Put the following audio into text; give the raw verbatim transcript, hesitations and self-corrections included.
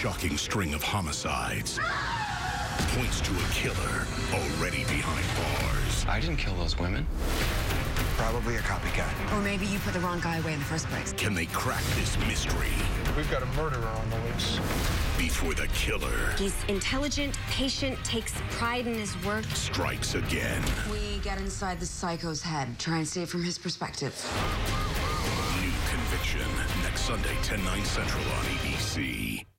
shocking string of homicides points to a killer already behind bars. I didn't kill those women. Probably a copycat. Or maybe you put the wrong guy away in the first place. Can they crack this mystery? We've got a murderer on the loose. Before the killer He's intelligent, patient, takes pride in his work. strikes again. We get inside the psycho's head, try and see it from his perspective. New Conviction, next Sunday, ten, nine Central on A B C.